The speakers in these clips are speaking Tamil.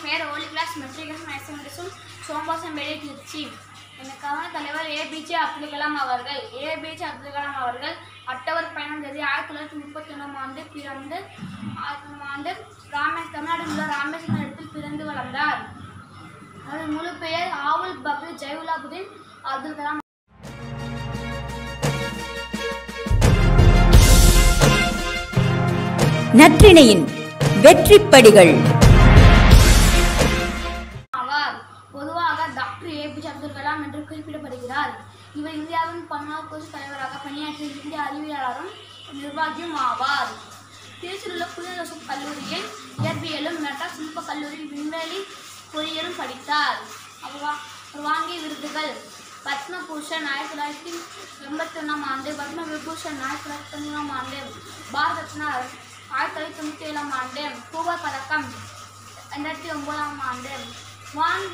பெயர் Holy Cross Matriculation Higher Secondary School Sombasampettai Trichy. எனக்கான தலைவர் ஏபிஜே அப்துல் கலாம் அவர்கள். ஏபிஜே அப்துல் கலாம் அவர்கள் அக்டோபர் 15 1931 பிறந்து தமிழ்நாட்டில் உள்ள ராமேஸ்வரம் இடத்தில் பிறந்து வளர்ந்தார். அவரது முழு பெயர் ஆவுல் பக்ர் ஜைனுலாபுதீன் அப்துல் கலாம். நற்றிணையின் வெற்றிப்படிகள். பொதுவாக டாக்டர் ஏபிஜே அப்துல் கலாம் என்று குறிப்பிடப்படுகிறார். இவர் இந்தியாவின் 14வது குடியரசுத் தலைவராக பணியாற்றிய இந்திய அறிவியலாளரும் நிர்வாகியும் ஆவார். திருச்சியில் உள்ள புனித ஜோசப் கல்லூரியில் இயற்பியலும், மெட்ராஸ் சிற்பக் கல்லூரியில் விண்வெளி பொறியியலும் படித்தார். அவர் வாங்கிய விருதுகள்: பத்மபூஷன் 1981 ஆண்டு, பத்ம விபூஷன் 1991 ஆண்டு, பாரத ரத்னா 1997 ஆண்டு, கூவர் பதக்கம் 2009 ஆண்டு, வான்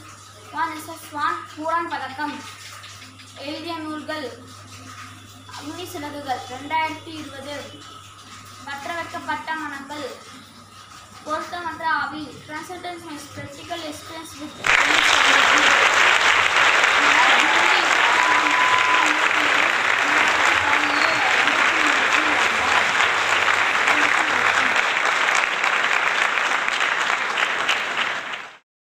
பூரான் பதக்கம். எழுதிய நூல்கள்: அக்னி சிறகுகள் 2020, பற்ற வைக்கப்பட்ட மனங்கள், பொருத்தமற்ற ஆவி, transcendence my spiritual experiences with